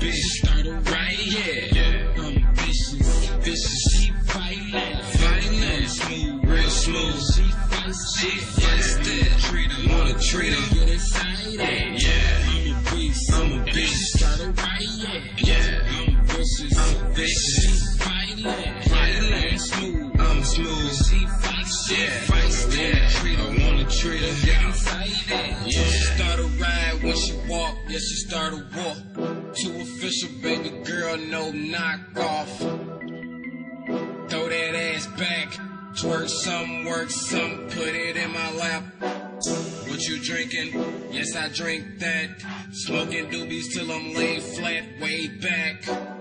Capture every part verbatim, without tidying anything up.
bitch, start a riot, yeah. yeah. I'm vicious, vicious, she violent, violent, smooth, real smooth. She fights, she fights that, treat her, wanna treat her, get excited, yeah. I'm a beast, I'm a bitch, start a riot, yeah. I'm vicious, I'm vicious, she violent, violent, smooth, I'm smooth. She fights, she yeah. fights that, treat her, wanna treat her, get excited, yeah. She start a ride when she walk, yeah, she start a walk. Too official, baby girl, no knockoff. Throw that ass back, twerk some, work some, put it in my lap. What you drinking? Yes, I drink that. Smoking doobies till I'm laid flat, way back.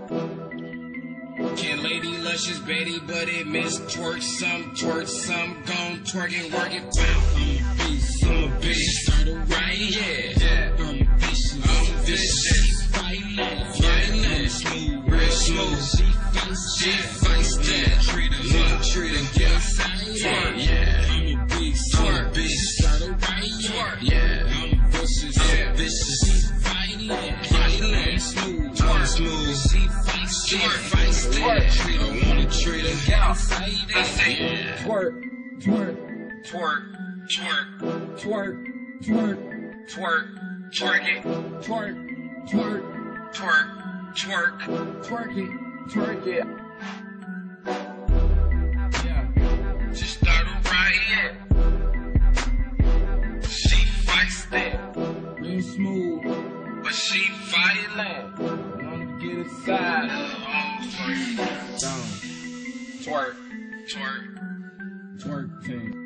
Can't lady luscious Betty, but it miss twerk some, twerk some, gon' twerk and work it. Wow, I'm a beast, I'm a bitch, start a riot, yeah. yeah. I'm vicious, I'm vicious, violent, violent, smooth, real smooth. She fights, she fights that, treat her, wanna treat her, get excited, yeah. I'm a beast, I'm a bitch, start a riot, twerk, yeah. I'm vicious, I'm vicious, she violent, violent, smooth, twerk, smooth. She fights, she fights that, treat her, wanna treat her, get excited, yeah. Twerk, twerk, twerk, twerk, twerk, twerk, twerk, twerk it, twerk, twerk, twerk, twerk, twerk it, twerk it. Yeah. She start a riot. She fights that. Real smooth, but she violent. Wanna get inside. Oh, twerk, twerk, twerk, twerk thing.